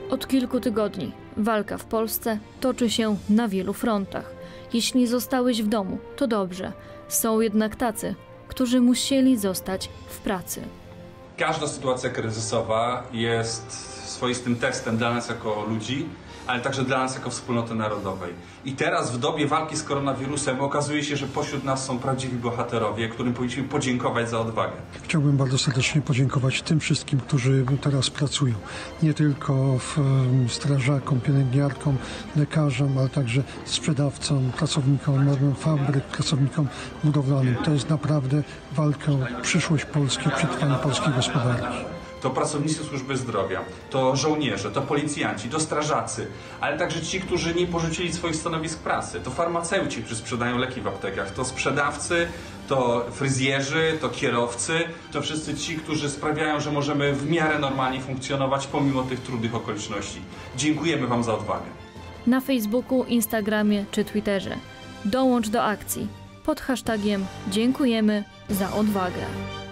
Od kilku tygodni walka w Polsce toczy się na wielu frontach. Jeśli zostałeś w domu, to dobrze. Są jednak tacy, którzy musieli zostać w pracy. Każda sytuacja kryzysowa jest swoistym testem dla nas jako ludzi, ale także dla nas jako wspólnoty narodowej. I teraz w dobie walki z koronawirusem okazuje się, że pośród nas są prawdziwi bohaterowie, którym powinniśmy podziękować za odwagę. Chciałbym bardzo serdecznie podziękować tym wszystkim, którzy teraz pracują. Nie tylko strażakom, pielęgniarkom, lekarzom, ale także sprzedawcom, pracownikom fabryk, pracownikom budowlanym. To jest naprawdę walka o przyszłość Polski, przetrwanie polskiej gospodarki. To pracownicy służby zdrowia, to żołnierze, to policjanci, to strażacy, ale także ci, którzy nie porzucili swoich stanowisk pracy, to farmaceuci, którzy sprzedają leki w aptekach, to sprzedawcy, to fryzjerzy, to kierowcy, to wszyscy ci, którzy sprawiają, że możemy w miarę normalnie funkcjonować pomimo tych trudnych okoliczności. Dziękujemy Wam za odwagę. Na Facebooku, Instagramie czy Twitterze. Dołącz do akcji pod hashtagiem Dziękujemy za odwagę.